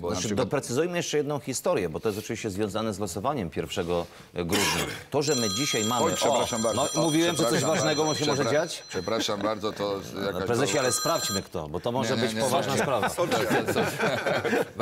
Bo na Znaczy, przykład... doprecyzujmy jeszcze jedną historię, bo to jest oczywiście związane z losowaniem 1 grudnia. To, że my dzisiaj mamy... Oj, przepraszam bardzo. No, mówiłem, że coś Przepraszam ważnego bardzo. się może dziać? Przepraszam bardzo, to jakaś... Prezesie, ale sprawdźmy kto, bo to może być poważna sprawa.